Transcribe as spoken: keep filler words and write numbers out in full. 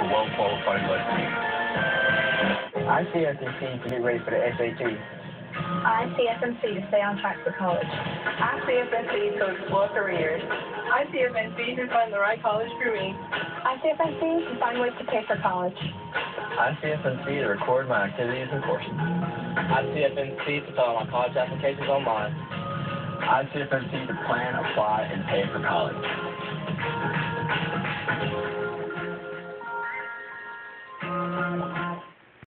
well-qualified license. I C F N C to get ready for the S A T. I C F N C to stay on track for college. I C F N C to explore careers. I C F N C to find the right college for me. I C F N C to find ways to pay for college. I C F N C to record my activities and courses. I C F N C to fill out my college applications online. I C F N C to plan, apply, and pay for college.